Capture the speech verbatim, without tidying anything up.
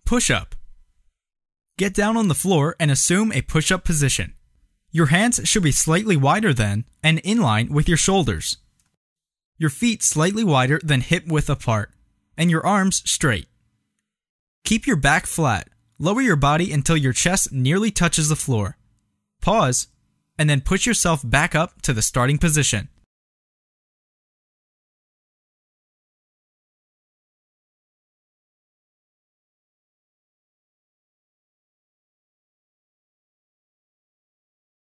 Push-up. Get down on the floor and assume a push-up position. Your hands should be slightly wider than and in line with your shoulders. Your feet slightly wider than hip width apart, and your arms straight. Keep your back flat. Lower your body until your chest nearly touches the floor. Pause, and then push yourself back up to the starting position.